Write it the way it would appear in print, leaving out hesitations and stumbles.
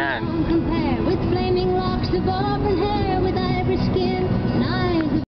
Yan. Compare with flaming locks of auburn hair.